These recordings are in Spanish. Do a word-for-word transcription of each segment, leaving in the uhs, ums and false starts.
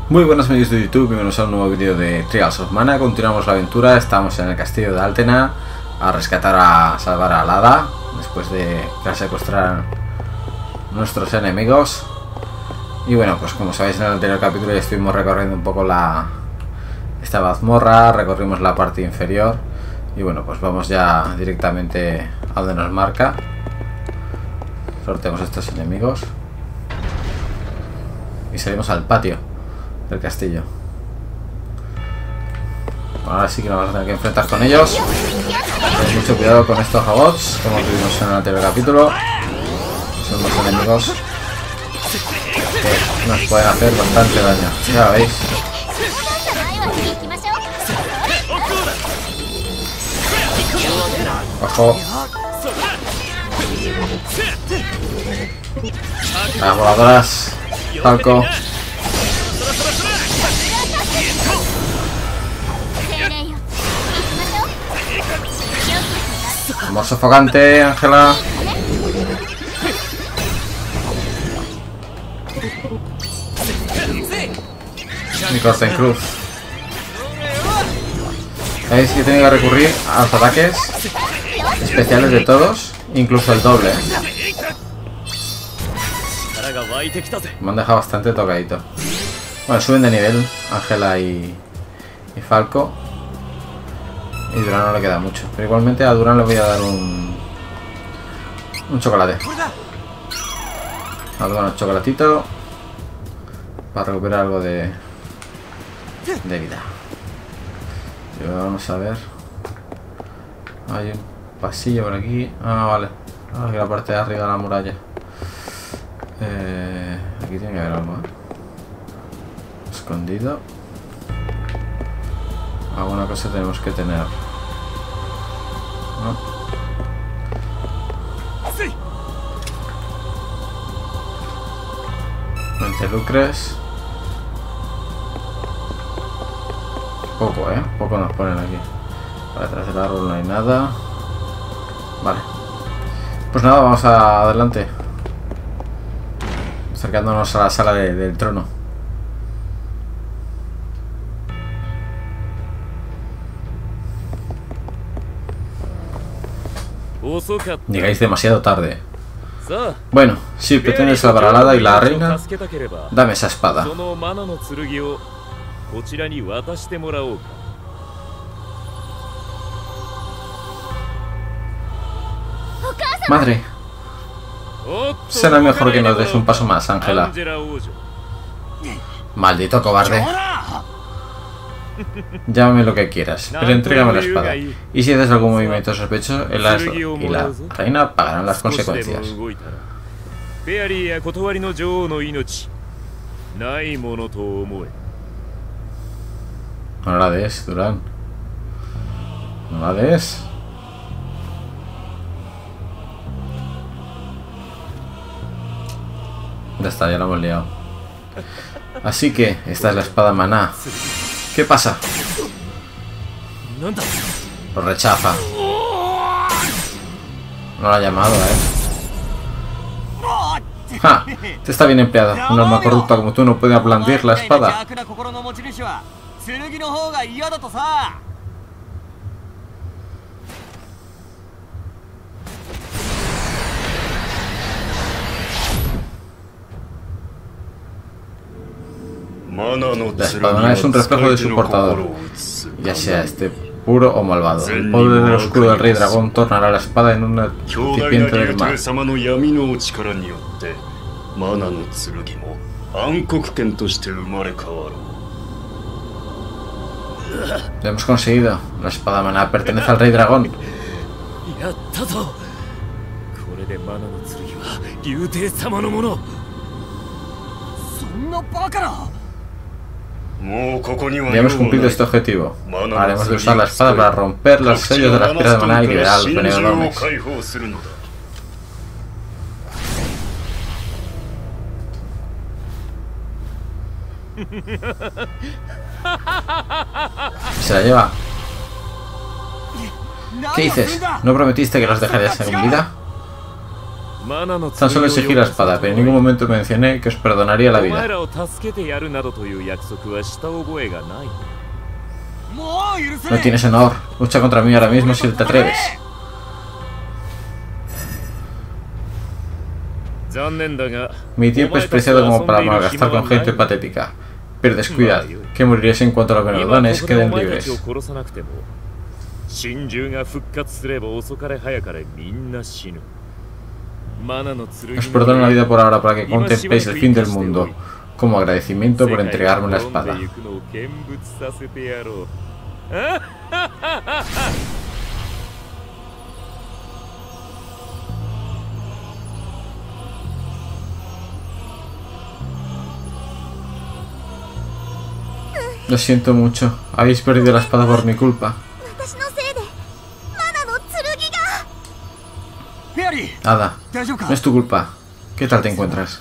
Muy buenas amigos de YouTube, bienvenidos a un nuevo vídeo de Trials of Mana. Continuamos la aventura, estamos en el castillo de Altena a rescatar, a salvar a Lada después de que la secuestraran nuestros enemigos. Y bueno, pues como sabéis, en el anterior capítulo ya estuvimos recorriendo un poco la esta mazmorra, recorrimos la parte inferior y bueno, pues vamos ya directamente a donde nos marca. Sorteamos estos enemigos y salimos al patio del castillo. Ahora sí que nos vamos a tener que enfrentar con ellos. Ten mucho cuidado con estos robots, como tuvimos en el anterior capítulo. Son los enemigos que nos pueden hacer bastante daño. Ya lo veis. Ojo. Las voladoras. Falco. Amor sofocante, Ángela. Y corte en cruz. ¿Veis que he tenido que recurrir a los ataques especiales de todos? Incluso el doble, ¿eh? Me han dejado bastante tocadito. Bueno, suben de nivel Ángela y, y Falco. Y Durán no le queda mucho. Pero igualmente a Durán le voy a dar un... Un chocolate. A Durán un chocolatito. Para recuperar algo de... De vida. Y ahora vamos a ver. Hay un pasillo por aquí. Ah, vale. Aquí la parte de arriba de la muralla. Eh, aquí tiene que haber algo, ¿eh? Escondido. Alguna cosa tenemos que tener, ¿no? veinte lucres. Poco, ¿eh? Poco nos ponen aquí. Para detrás del árbol no hay nada. Vale. Pues nada, vamos a adelante. Acercándonos a la sala de, del trono. Llegáis demasiado tarde. Bueno, si pretendes salvar a Lada y la reina, dame esa espada. Madre, será mejor que nos des un paso más, Ángela. Maldito cobarde. Llámame lo que quieras, pero entrégame la espada. Y si haces algún movimiento sospechoso, el Aslo y la reina pagarán las consecuencias. No la des, Durán. No la des. Ya está, ya lo hemos liado. Así que, esta es la espada maná. ¿Qué pasa? Lo rechaza. No lo ha llamado, eh. ¡Ja! Te está bien empleada. Un alma corrupta como tú no puede blandir la espada. La espada es un reflejo de su portador, ya sea este puro o malvado. El poder del oscuro del rey dragón tornará la espada en un recipiente del mal. Lo hemos conseguido. La espada maná pertenece al rey dragón. Ya hemos cumplido este objetivo. Haremos de usar la espada para romper los sellos de la esfera de maná y liberar a los Beneodormes. Se la lleva. ¿Qué dices? ¿No prometiste que los dejarías en vida? Tan solo exigí la espada, pero en ningún momento mencioné que os perdonaría la vida. No tienes honor. Lucha contra mí ahora mismo si te atreves. Mi tiempo es preciado como para malgastar con gente patética. Pero descuidad, que moriréis en cuanto los Benevodones queden libres. Os perdono la vida por ahora para que contempléis el fin del mundo, como agradecimiento por entregarme la espada. Lo siento mucho, habéis perdido la espada por mi culpa. Ada, no es tu culpa. ¿Qué tal te encuentras?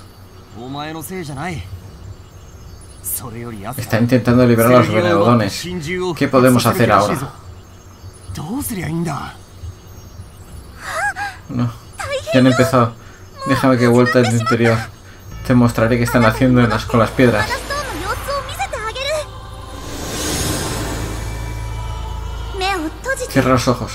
Está intentando liberar a los Benevodones. ¿Qué podemos hacer ahora? No, ya han empezado. Déjame que vuelta en tu interior. Te mostraré qué están haciendo en las, con las piedras. Cierra los ojos.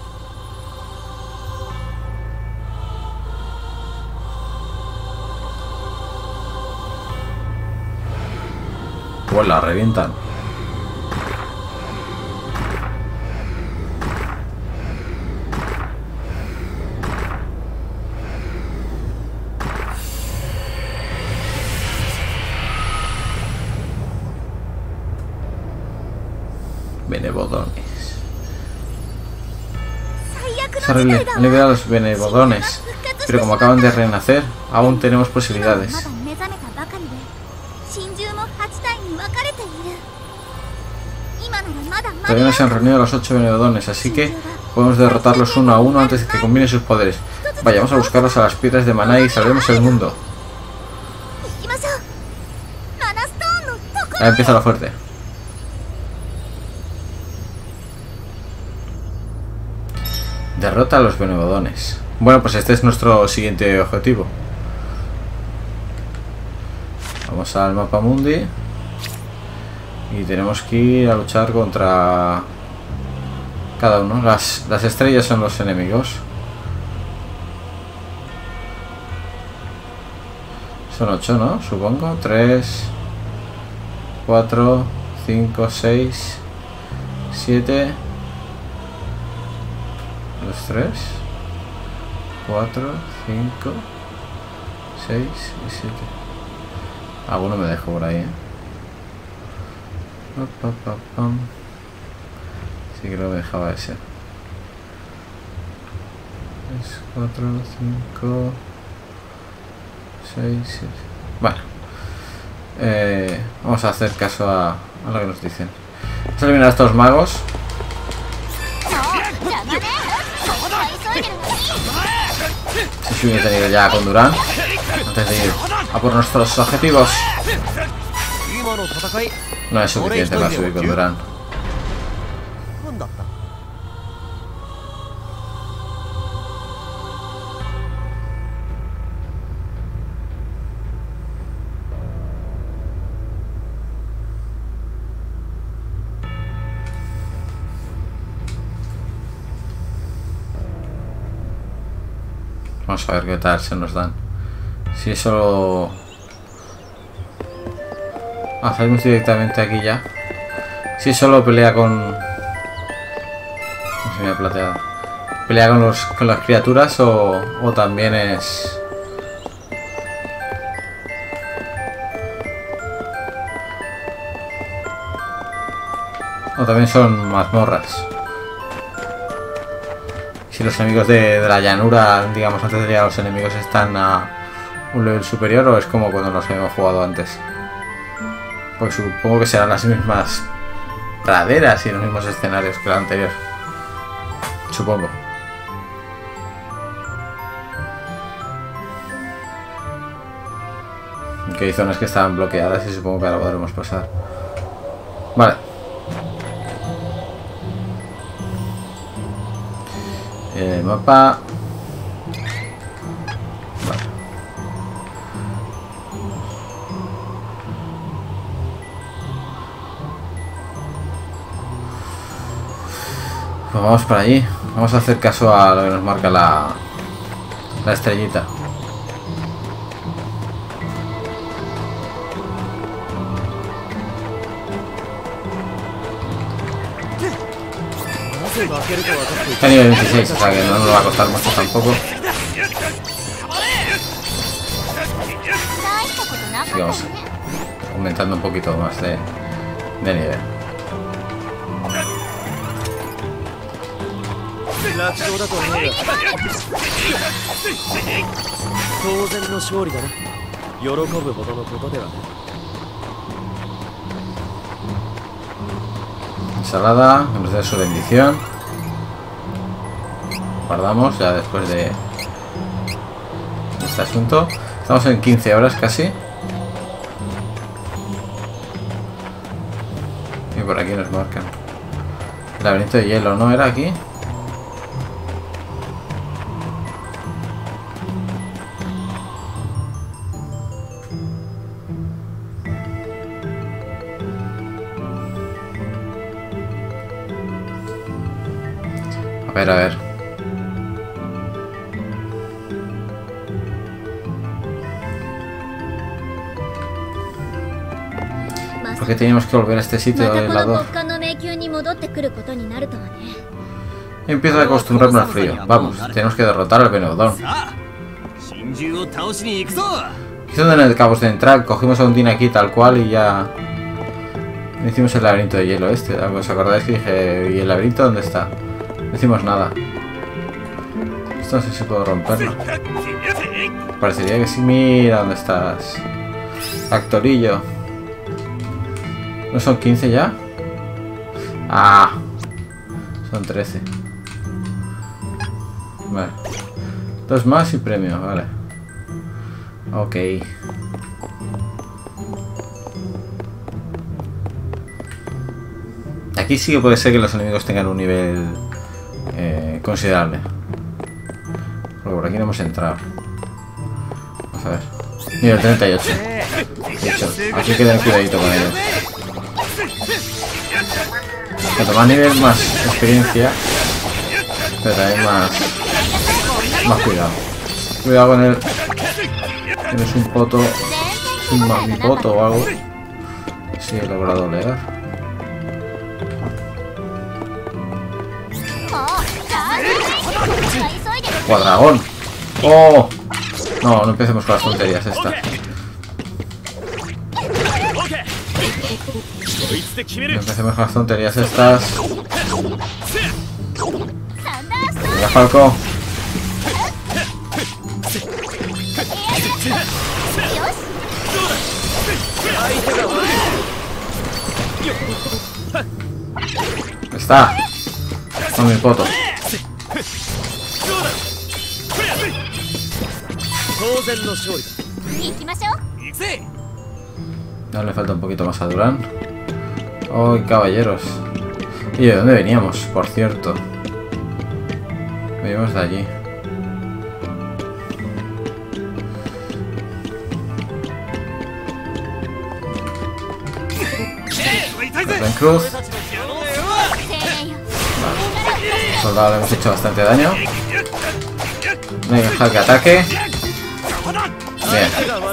Pues la revientan. Benevodones. Se han liberado a los Benevodones, pero como acaban de renacer, aún tenemos posibilidades. Todavía no se han reunido los ocho Benevodones, así que podemos derrotarlos uno a uno antes de que combinen sus poderes. Vayamos a buscarlos a las piedras de maná y salvemos el mundo. Ahí empieza lo fuerte. Derrota a los Benevodones. Bueno, pues este es nuestro siguiente objetivo. Vamos al mapa mundi. Y tenemos que ir a luchar contra cada uno. Las, las estrellas son los enemigos. Son ocho, ¿no? Supongo. tres, cuatro, cinco, seis, siete. Los tres, cuatro, cinco, seis y siete. Alguno me dejo por ahí, ¿eh? Sí que lo dejaba ese. tres, cuatro, cinco, seis, siete. Bueno, eh, vamos a hacer caso a, a lo que nos dicen. Vamos a eliminar a estos magos. Se sube de nivel ya con Durán antes de ir a por nuestros objetivos. No es suficiente para subir con Durán. Vamos a ver qué tal se nos dan. Si eso... Ah, salimos directamente aquí ya. Si solo pelea con... No se me ha plateado. Pelea con, los, con las criaturas o, o también es... O también son mazmorras. Si los enemigos de, de la llanura, digamos, antes de llegar a los enemigos están a un nivel superior o es como cuando nos habíamos jugado antes. Pues supongo que serán las mismas praderas y los mismos escenarios que la anterior. Supongo. Que hay zonas que estaban bloqueadas y supongo que ahora podremos pasar. Vale. El mapa. Pues vamos para allí. Vamos a hacer caso a lo que nos marca la, la estrellita. Está a nivel veintiséis, o sea que no nos va a costar mucho tampoco. Así que vamos aumentando un poquito más de, de nivel. Ensalada, que nos dé su bendición. Guardamos ya después de este asunto. Estamos en quince horas casi. Y por aquí nos marcan. El laberinto de hielo, ¿no era aquí? A ver, a ver. ¿Por qué teníamos que volver a este sitio del helador? Empiezo a acostumbrarme al frío. Vamos, tenemos que derrotar al Venodón. Hizo donde acabamos de entrar, cogimos a Undine aquí tal cual y ya hicimos el laberinto de hielo este. ¿Os acordáis que dije, ¿y el laberinto dónde está? No hicimos nada. Esto no sé si puedo romperlo. Parecería que sí. Mira dónde estás. Actorillo. ¿No son quince ya? Ah, son trece. Vale. Dos más y premio, vale. Ok. Aquí sí que puede ser que los enemigos tengan un nivel eh, considerable. Pero por aquí no hemos entrado. Vamos a ver. Nivel treinta y ocho. De hecho, aquí hay que tener cuidadito con ellos. Cuanto más nivel, más experiencia. Pero también más... Más cuidado. Cuidado con él. Tienes un poto. Un mamipoto o algo. Sí, he logrado leer. Cuadragón. ¡Oh! No, no empecemos con las tonterías estas. No empecemos con las tonterías estas. Venga, Falco. Está. Con mi poto. No le falta un poquito más a Durán. ¡Oh, caballeros! ¿Y de dónde veníamos, por cierto? Veníamos de allí. En cruz. Vale. Soldado le hemos hecho bastante daño. No hay que dejar que ataque. Bien.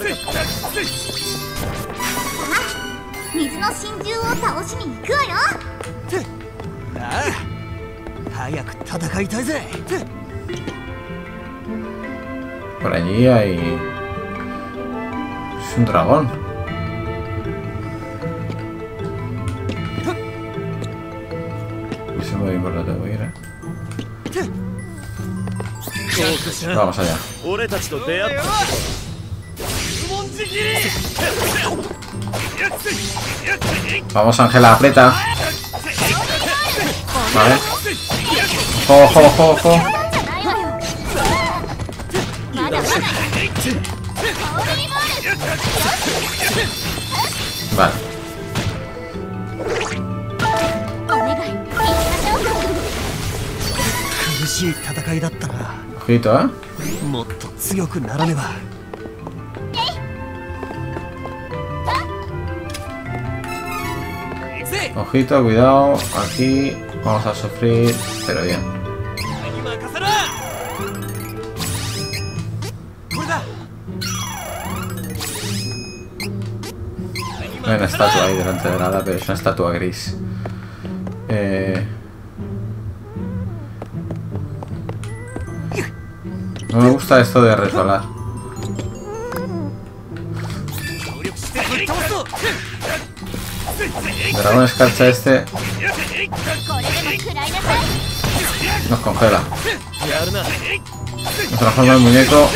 Por allí hay... Es un dragón. Eso es muy importante, voy a ir, ¿eh? Vamos allá. Vamos, Ángela, aprieta. Vale. Ojo, ojo, ojo. Vale. Ojito, ¿eh? Ojito, cuidado. Aquí Vamos a sufrir, pero bien. Hay una estatua ahí delante de nada, pero es una estatua gris. Eh... No me gusta esto de resbalar. El dragón escarcha este nos congela. Nos transforma en muñeco.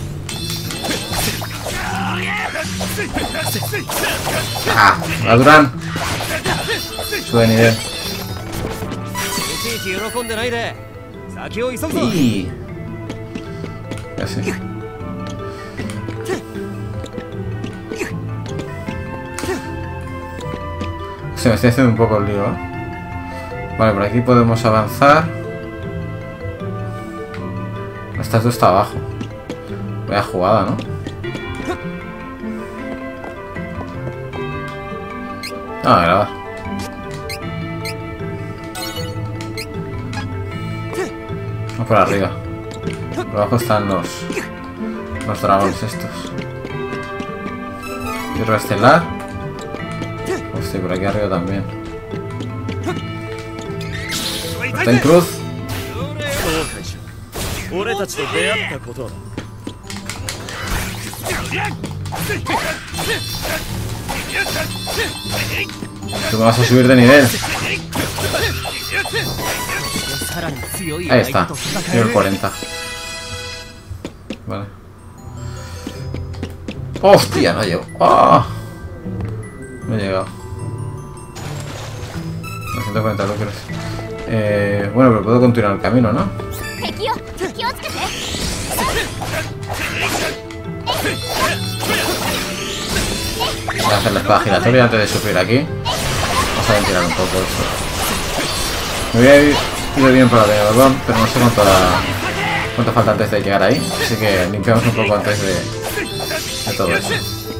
Ah, la Duran. Sube de nivel. Y... Casi. Se me estoy haciendo un poco el lío, ¿eh? Vale, por aquí podemos avanzar. La estatua está abajo. Vaya jugada, ¿no? Ah, a grabar. Vamos por arriba. Por abajo están los los dragones estos. Tierra estelar. Hostia, por aquí arriba también. Está en cruz. Tú me vas a subir de nivel. Ahí está, nivel cuarenta. Vale. Hostia, no llego. ¡Oh! No he llegado. doscientos cuarenta lucros. Eh, bueno, pero puedo continuar el camino, ¿no? Voy a hacer la espada giratoria antes de sufrir aquí. Vamos a ventilar un poco esto. Me voy a ir, ir bien por la de Bordón, pero no sé cuánto, la, cuánto falta antes de llegar ahí. Así que limpiamos un poco antes de, de todo eso.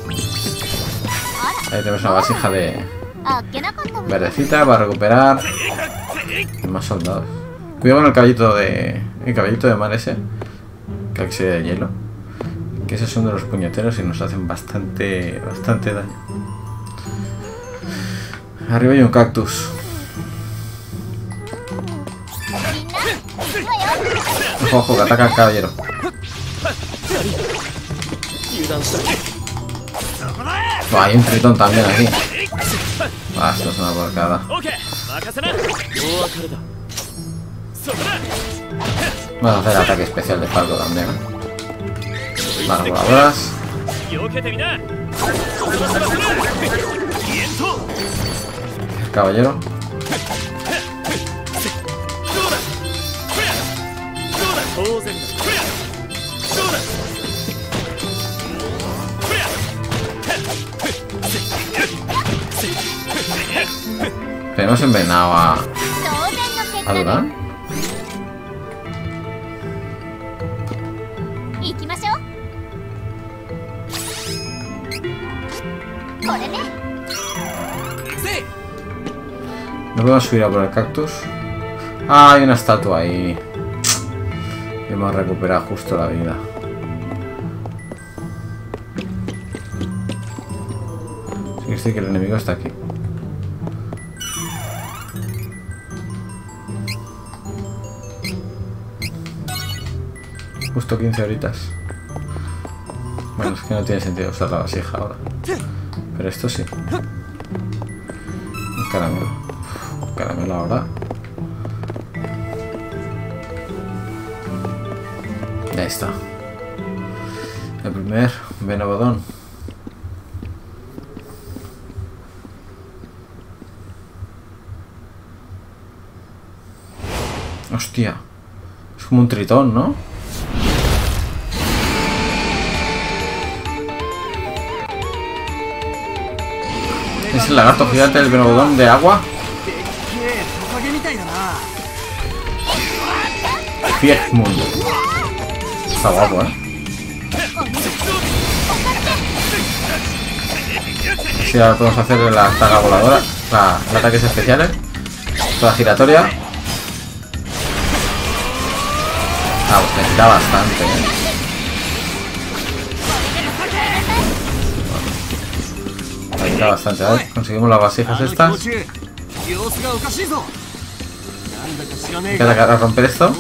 Ahí tenemos una vasija de verdecita para recuperar. Y más soldados. Cuidado con el caballito de. El caballito de mar ese. Que aquí sería de hielo. Que esos son de los puñeteros y nos hacen bastante. bastante daño. Arriba hay un cactus. Ojo, ojo, que ataca al caballero. Oh, hay un tritón también aquí. Ah, esto es una porcada. Vamos a hacer ataque especial de Falco también. Manos voladoras. Caballero. Tenemos envenenado a... ¿a Duran? No podemos subir a por el cactus. Ah, hay una estatua ahí. Y hemos recuperado justo la vida. Sí que sí que el enemigo está aquí. Justo quince horitas. Bueno, es que no tiene sentido usar la vasija ahora. Pero esto sí. Un caramelo. Un caramelo ahora. Ahí está. El primer Venobodón. Hostia. Es como un tritón, ¿no? Es el lagarto gigante del Venobodón de agua. Fiegmund. Está guapo, ¿eh? Si ahora podemos hacer la saga voladora, la, los ataques especiales, toda giratoria. Ah, pues me quita bastante, ¿eh? Me quita bastante. A ver, conseguimos las vasijas estas. Me queda que romper esto.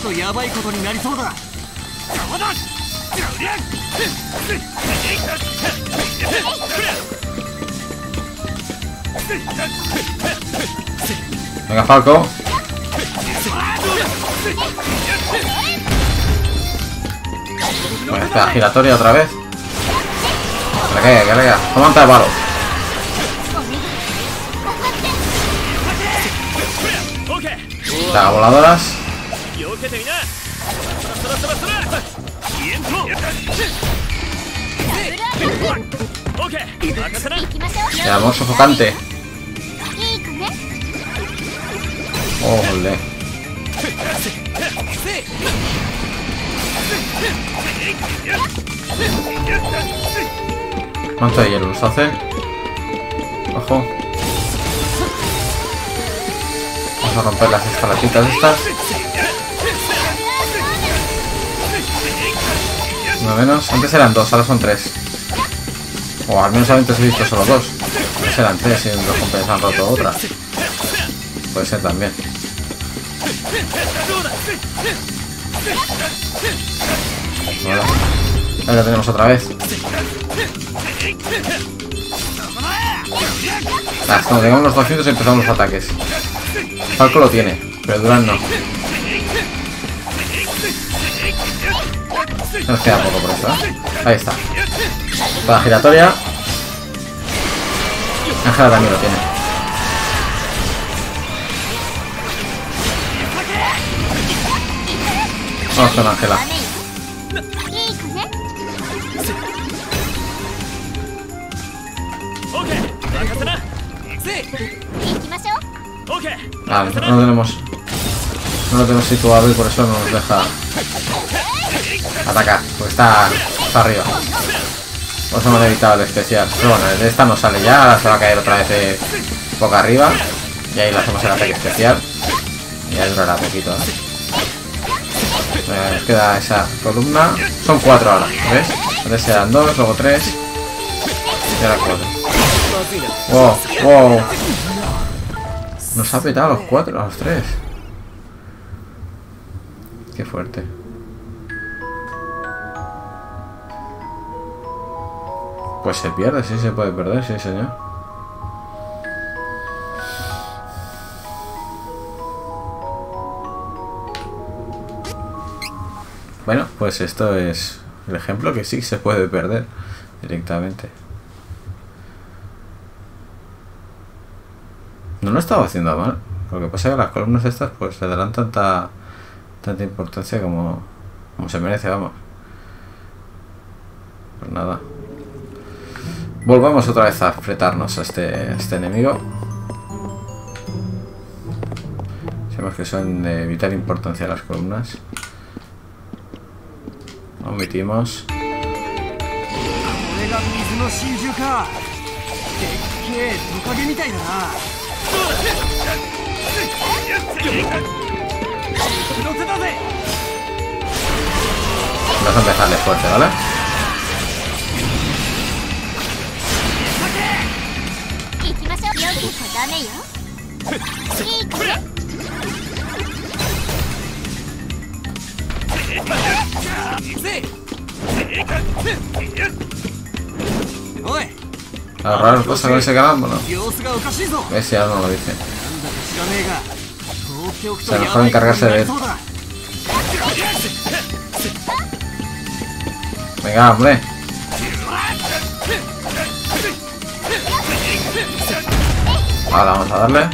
Venga, Falco. Bueno, espera, giratoria otra vez. Que le caiga, que le caiga. Toma un palo. Daga voladoras. El amor sofocante. Ole. ¿Cuánto de hielo nos hace? Ojo. Vamos a romper las estalactitas estas. No menos. Antes eran dos, ahora son tres. O al menos antes he visto solo dos. Antes eran tres y los compañeros han roto otra. Puede ser también. Vale. Ahora tenemos otra vez. Ah, cuando tengamos los doscientos empezamos los ataques. Falco lo tiene, pero Durán no. Nos queda poco por eso, ¿eh? Ahí está. Para giratoria. Ángela también lo tiene. Vamos con Ángela. Vale, no lo tenemos. No lo tenemos situado y por eso no nos deja atacar, porque está, está arriba. Por eso hemos evitado el especial. Pero bueno, de esta no sale ya, ahora se va a caer otra vez de boca arriba. Y ahí le hacemos el ataque especial. Y ya durará poquito, ¿eh? Bueno, nos queda esa columna. Son cuatro ahora, ¿ves? Antes eran dos, luego tres. Y ahora cuatro. Wow, wow. Nos ha petado a los cuatro, a los tres. Qué fuerte. Pues se pierde, sí se puede perder, sí señor. Bueno, pues esto es el ejemplo que sí se puede perder directamente. No lo estaba haciendo mal. Lo que pasa es que las columnas estas pues le darán tanta tanta importancia como, como se merece, vamos. Pues nada. Volvamos otra vez a enfrentarnos a este, a este enemigo. Sabemos que son de vital importancia las columnas. Omitimos. Vamos a empezarle fuerte, ¿vale? Agarrar cosas con ese calambo, ¿no? Ese ya no lo dice. O sea, mejor encargarse de él. Venga, hombre. Ahora vamos a darle.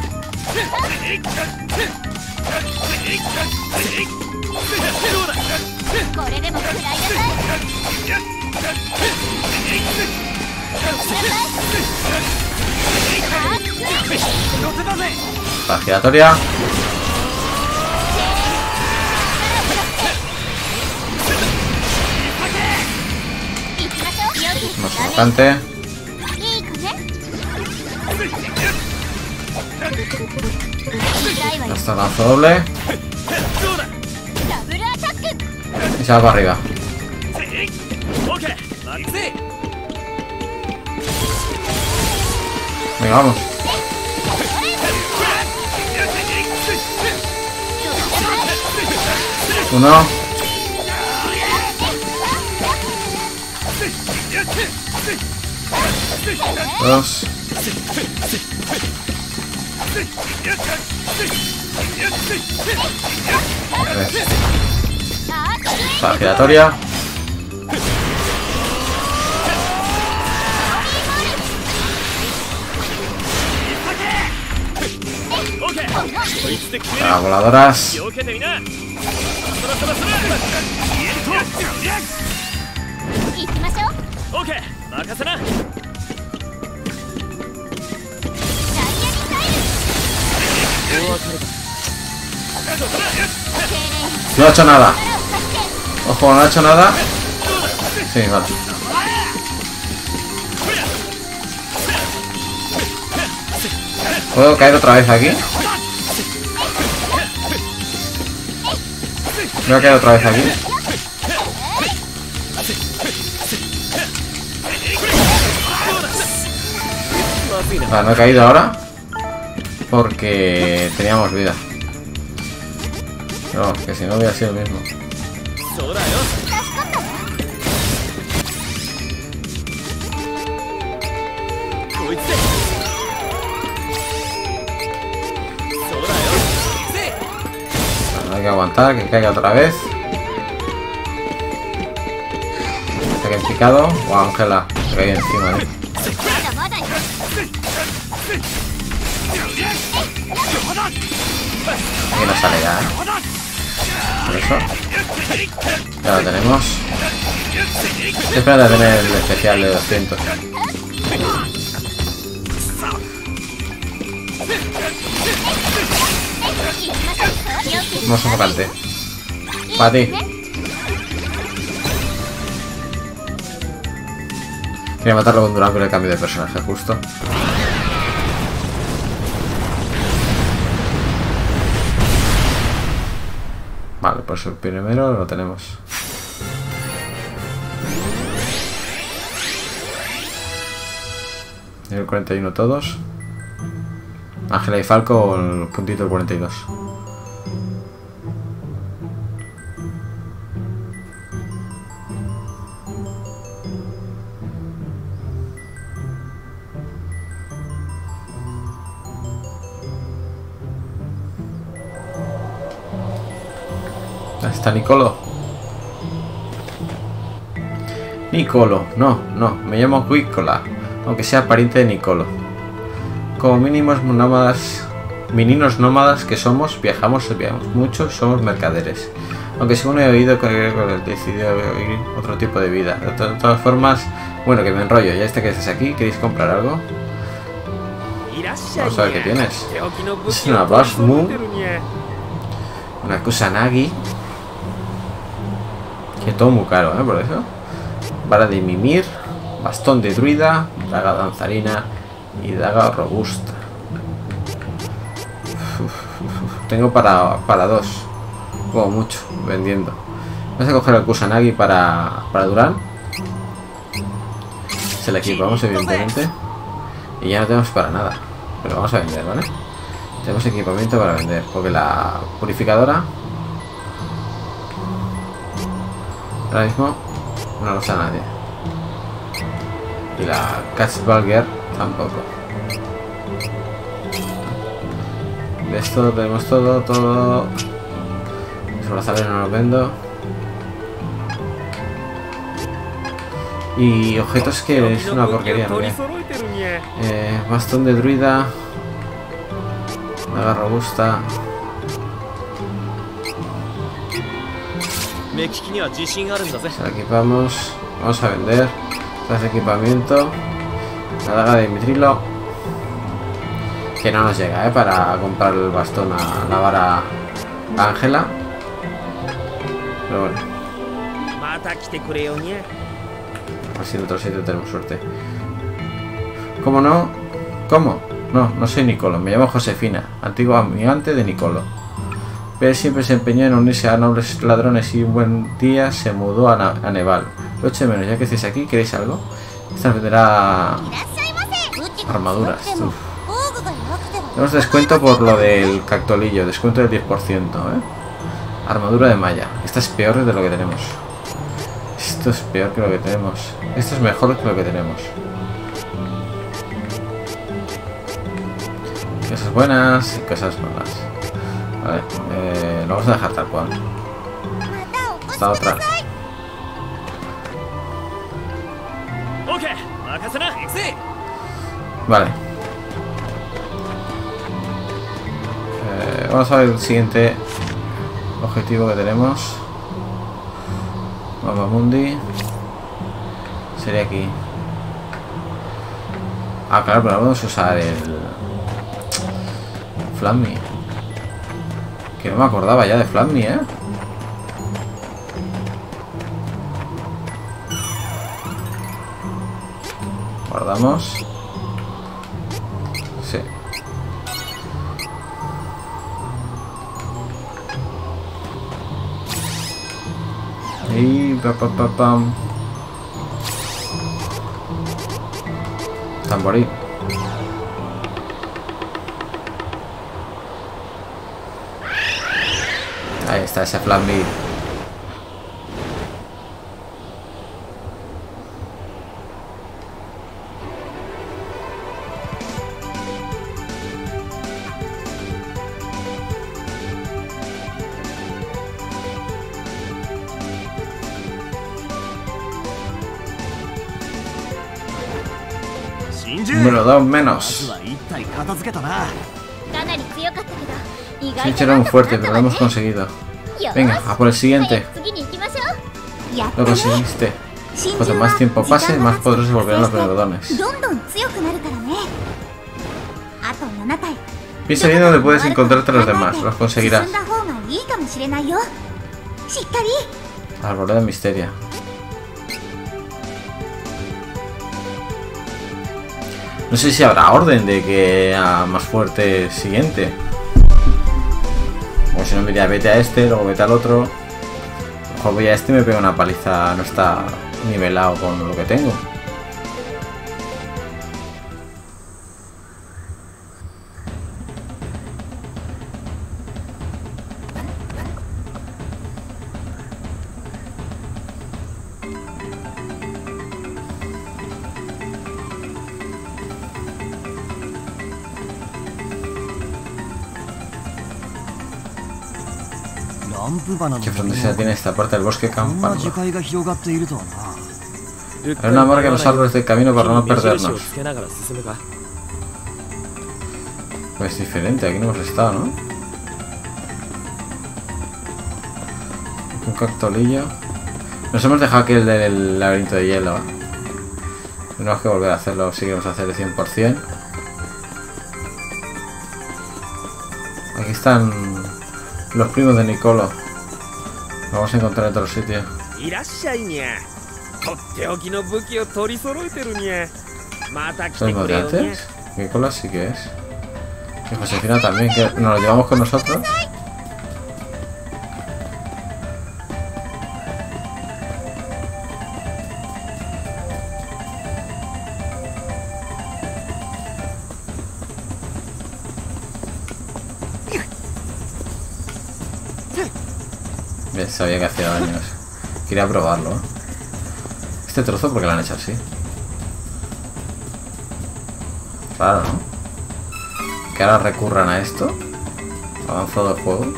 La giratoria. Más sofocante. Hasta lanzo doble. Y se va para arriba. Venga, vamos. Uno. Dos. Tres. Para giratoria. Para voladoras. No ha hecho nada. Ojo, no ha hecho nada. Sí, vale. ¿Puedo caer otra vez aquí? Voy a caer otra vez aquí. Vale, no he caído ahora porque teníamos vida. No, que si no hubiera sido el mismo. Bueno, hay que aguantar, que caiga otra vez. Está que he picado. Wow, Ángela, se cae encima, ¿eh? Aquí no sale ya, ¿eh? Por eso. Ya lo tenemos. Espera de tener el especial de doscientos. No sofocante. Para ti. Quería matarlo con Durán con el cambio de personaje, justo. Vale, pues el primero lo tenemos. El cuarenta y uno todos. Ángela y Falco el puntito del cuarenta y dos. ¿Está Nicolo? Nicolo, no, no, me llamo Quicola, aunque sea pariente de Nicolo. Como mínimos nómadas, meninos nómadas que somos, viajamos, viajamos mucho, somos mercaderes. Aunque según he oído, he decidido vivir otro tipo de vida. De todas, de todas formas, bueno, que me enrollo, ya este que estás aquí, ¿queréis comprar algo? Vamos a ver qué tienes. Es una Basmu, una Kusanagi. Que todo muy caro, ¿eh? Por eso. Vara de mimir, bastón de druida, daga danzarina y daga robusta. Uf, uf, uf. Tengo para, para dos, como mucho, vendiendo. Vamos a coger el Kusanagi para, para Durán. Se le equipamos, evidentemente. Y ya no tenemos para nada. Pero vamos a vender, ¿vale? Tenemos equipamiento para vender, porque la purificadora ahora mismo no lo usa nadie. Y la Katzbalger tampoco. De esto tenemos todo, todo. Los brazaleros no los vendo. Y objetos que es una porquería, ¿no? Eh, bastón de druida. Daga robusta. La equipamos. Vamos a vender. Tras equipamiento. La daga de mitrilo. Que no nos llega, ¿eh? Para comprar el bastón a la vara a Ángela. Pero bueno. A ver si en otro sitio tenemos suerte. ¿Cómo no? ¿Cómo? No, no soy Nicolo. Me llamo Josefina. Antiguo amigante de Nicolo. pero siempre se empeñó en unirse a nobles ladrones y un buen día se mudó a, a Neval. Lo echo de menos, ya que estáis aquí, ¿queréis algo? Esta venderá armaduras. Uf. Tenemos descuento por lo del cactolillo, descuento del diez por ciento, ¿eh? Armadura de malla. Esta es peor de lo que tenemos. Esto es peor que lo que tenemos. Esto es mejor que lo que tenemos. Cosas buenas y cosas malas. Vale, eh, lo vamos a dejar tal cual. Esta otra. Vale. Eh, vamos a ver el siguiente objetivo que tenemos. Mapa Mundi. Sería aquí. Ah, claro, pero vamos a usar el Flammy. Que no me acordaba ya de Flammy, ¿eh? Guardamos. Sí. Y pa pa pa pam. Tamborí. Ahí está ese Flammy. Número dos menos. Shinji era muy fuerte, pero lo hemos conseguido. Venga, a por el siguiente. Lo conseguiste. Cuanto más tiempo pase, más poderosos se volverán los megalodontes. Piensa bien dónde puedes encontrarte a los demás. Los conseguirás. Arboleda misteria. No sé si habrá orden de que a más fuerte siguiente. O si no, me diría vete a este, luego vete al otro. A lo mejor voy a este y me pega una paliza. No está nivelado con lo que tengo. ¿Qué frontería tiene esta parte del bosque campano? Hay una marca en los árboles del camino para no perdernos. Pues diferente, aquí no hemos estado, ¿no? Un cactolillo. Nos hemos dejado aquí el del laberinto de hielo, ¿eh? Tenemos que volver a hacerlo si queremos hacer el cien por cien. Aquí están los primos de Nicolo. Lo vamos a encontrar en otro sitio. ¿Son los de antes? Nicolo sí que es. Y Josefina también, que nos lo llevamos con nosotros. Sabía que hacía daños. Quería probarlo. Este trozo, ¿por qué lo han hecho así? Claro, ¿no? Que ahora recurran a esto. Avanzado el juego.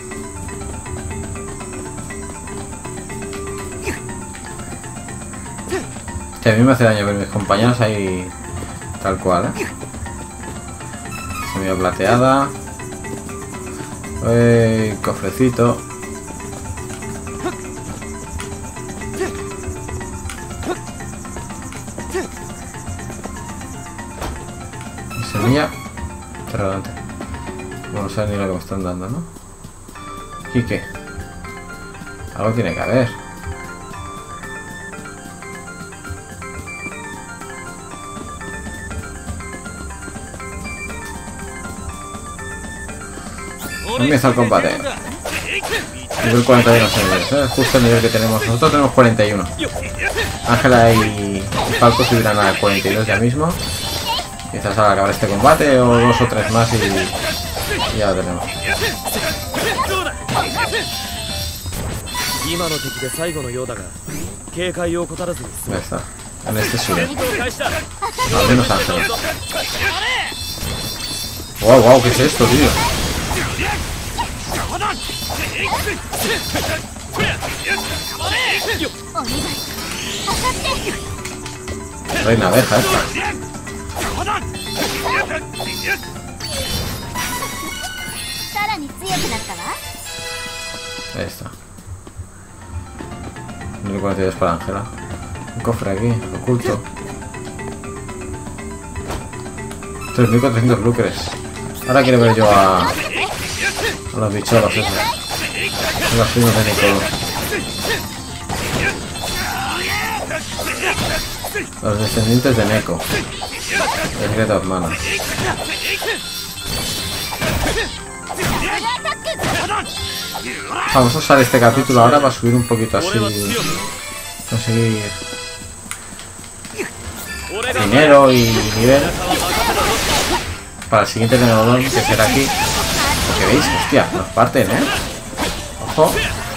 Que a mí me hace daño ver mis compañeros ahí tal cual, ¿eh? Semilla plateada. Uy, cofrecito. Semilla. Pero adelante. No sé ni lo que me están dando, ¿no? ¿Y qué? Algo tiene que haber. Comienza el combate. Nivel cuarenta y uno señores, ¿eh? Justo el nivel que tenemos. Nosotros tenemos cuarenta y uno. Ángela y Falco subirán a cuarenta y dos ya mismo. Quizás al acabar este combate o dos o tres más y, y ya lo tenemos. Ya está. En este sube. Al menos Ángela. Wow, wow, ¿qué es esto, tío? Reina abeja esta. Ahí está. mil cuarenta y dos para Ángela. Un cofre aquí, oculto. tres mil cuatrocientos lucres. Ahora quiero ver yo a, a los bicholos esos. Los primos de Nico. Los descendientes de Neko. El secreto of Mana. Vamos a usar este capítulo ahora para subir un poquito así. Conseguir dinero y nivel. Para el siguiente tenedor que será aquí. Porque veis, hostia, nos parten, ¿eh? Ojo.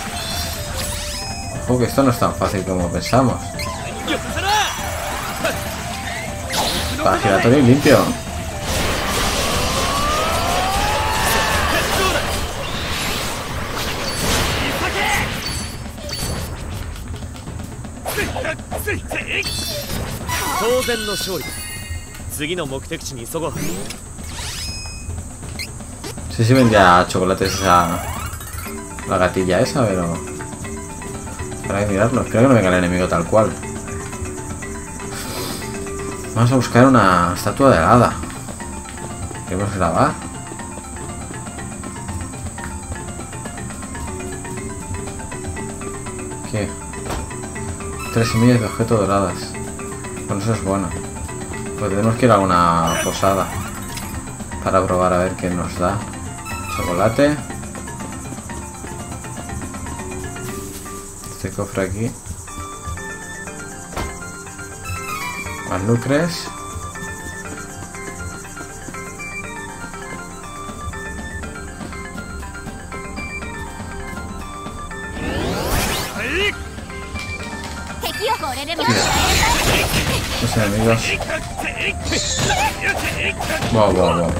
Ojo que esto no es tan fácil como pensamos. Para giratorio y limpio. Sí, sí vendía chocolates esa... la gatilla esa, pero... para mirarlo. Creo que no venga el enemigo tal cual. Vamos a buscar una estatua de hada. ¿Queremos grabar? ¿Qué? Tres semillas de objeto doradas. Bueno, eso es bueno. Pues tenemos que ir a una posada para probar a ver qué nos da. Chocolate. Este cofre aquí. Más lucres. Los enemigos. Wow, wow, wow.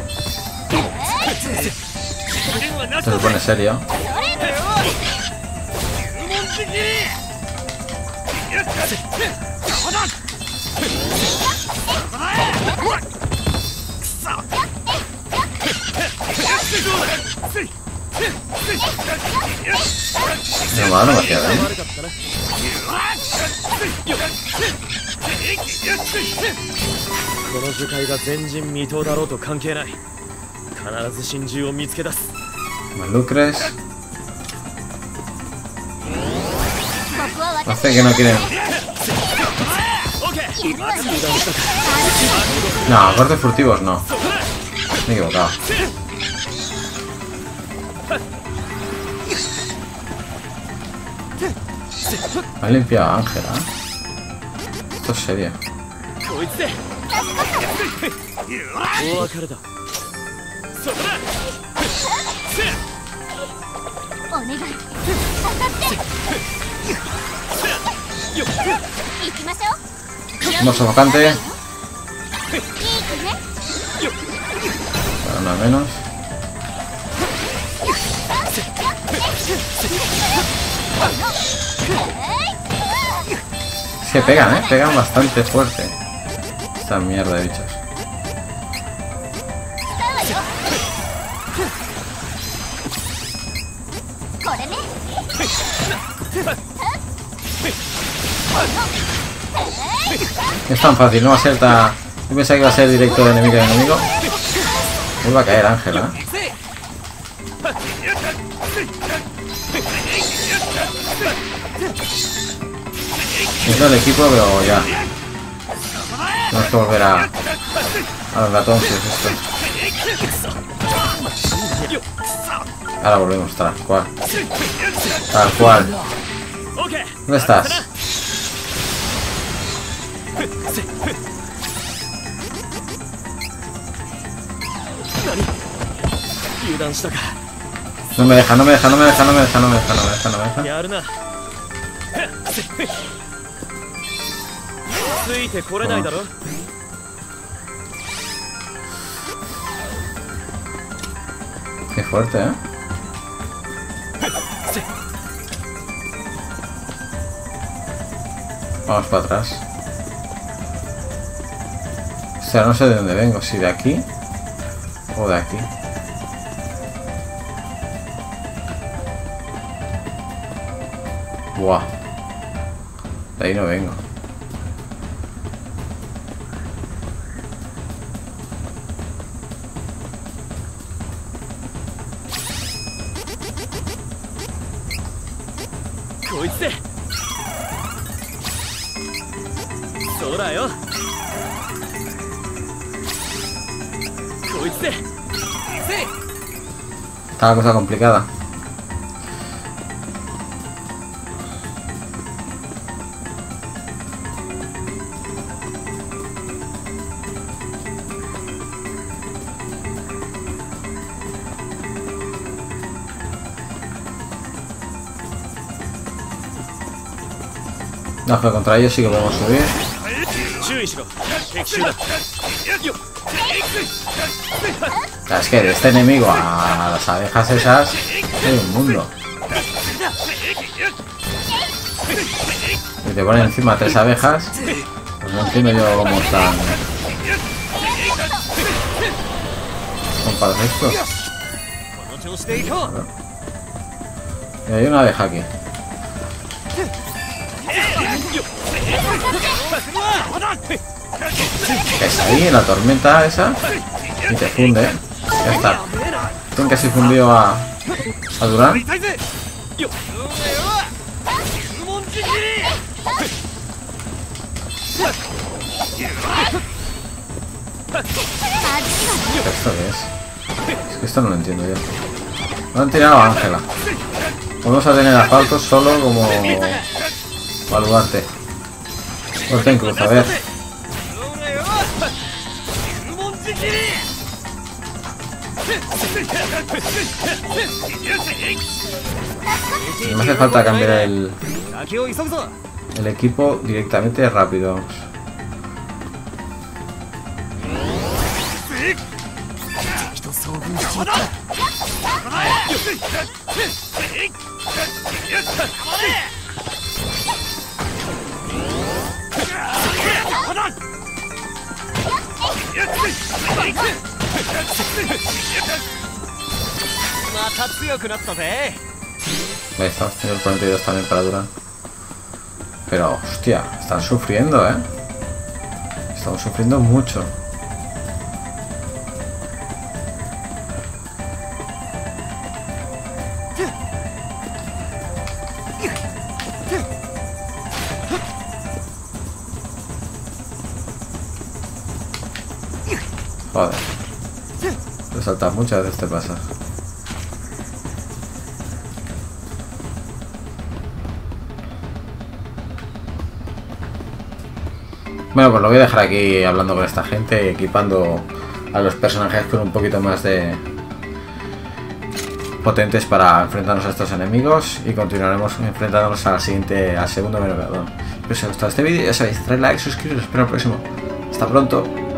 Esto se pone serio. No me va demasiado, ¿eh? Más lucres. Hace que no quieren. No, cortes furtivos no. Me he equivocado. Me ha limpiado a Ángela. Esto es serio. Un sofocante. Para una menos. Es que pegan, eh, pegan bastante fuerte. Esta mierda de bichos. Es tan fácil, no va a ser tan... Yo pensaba que iba a ser directo de enemigo a enemigo. Me va a caer Ángela. Es el equipo, pero ya. Tenemos que volver a... a los ratones estos. Ahora volvemos, tal cual. Tal cual. ¿Dónde estás? No me deja, no me deja, no me deja, no me deja, no me deja, no me deja, no me deja. Oh. Qué fuerte, ¿eh? Vamos para atrás. O sea, no sé de dónde vengo, si de aquí o de aquí. Buah. De ahí no vengo. Está la cosa complicada. No, pero contra ellos sí que podemos subir. Es que de este enemigo a las abejas esas hay un mundo. Y te ponen encima tres abejas. Pues no entiendo yo cómo están comparados estos. Y hay una abeja aquí. Es ahí en la tormenta esa y te funde, ¿eh? Ya está. Tienen casi fundido a, a Durán. ¿Esto qué es? Es que esto no lo entiendo yo. No han tirado a Ángela. Vamos a tener a Falcos solo como baluarte. Corte en cruz, a ver. Me hace falta cambiar el, el equipo directamente rápido. Vamos. Estamos teniendo el cuarenta y dos también para Durán. Pero, hostia, están sufriendo, ¿eh? Estamos sufriendo mucho. Joder. Te saltas muchas veces, te pasa. Bueno, pues lo voy a dejar aquí hablando con esta gente, equipando a los personajes con un poquito más de potentes para enfrentarnos a estos enemigos y continuaremos enfrentándonos a la siguiente, al segundo menú. Si os ha gustado este vídeo, ya sabéis, traed like, suscribiros, espero el próximo. Hasta pronto.